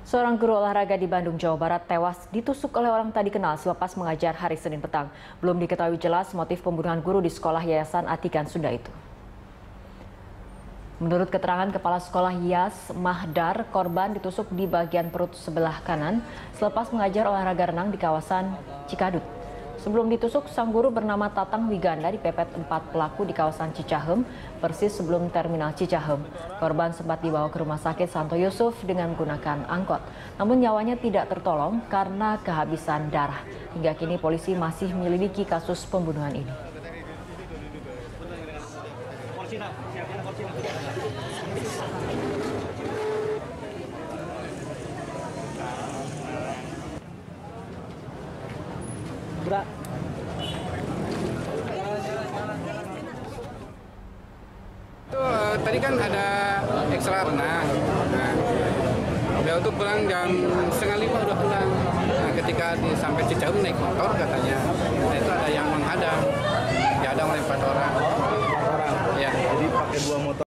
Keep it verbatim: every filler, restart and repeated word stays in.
Seorang guru olahraga di Bandung, Jawa Barat tewas ditusuk oleh orang tak dikenal selepas mengajar hari Senin petang. Belum diketahui jelas motif pembunuhan guru di sekolah Yayasan Atikan Sunda itu. Menurut keterangan Kepala Sekolah Yas Mahdar, korban ditusuk di bagian perut sebelah kanan selepas mengajar olahraga renang di kawasan Cikadut. Sebelum ditusuk, sang guru bernama Tatang Wiganda dipepet empat pelaku di kawasan Cicahem, persis sebelum terminal Cicahem. Korban sempat dibawa ke rumah sakit Santo Yusuf dengan menggunakan angkot. Namun nyawanya tidak tertolong karena kehabisan darah. Hingga kini polisi masih menyelidiki kasus pembunuhan ini. Berat. Itu tadi kan ada ekstra renang. Nah, udah untuk pulang jam setengah lima udah pulang. Nah, ketika di sampai Cicahem naik motor katanya, nah, itu ada yang menghadang, dihadang oleh empat orang. Empat orang. Ya. Jadi pakai dua motor.